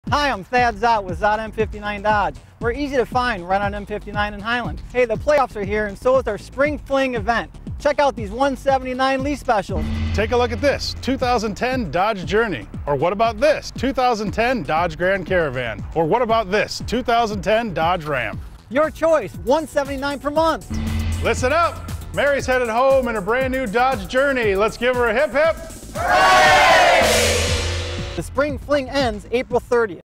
Hi, I'm Szott with Szott M59 Dodge. We're easy to find right on M59 in Highland. Hey, the playoffs are here and so is our Spring Fling event. Check out these 179 lease specials. Take a look at this 2010 Dodge Journey. Or what about this 2010 Dodge Grand Caravan? Or what about this 2010 Dodge Ram? Your choice, $179 per month. Listen up, Mary's headed home in a brand new Dodge Journey. Let's give her a hip hip. Hooray! The Spring Fling ends April 30th.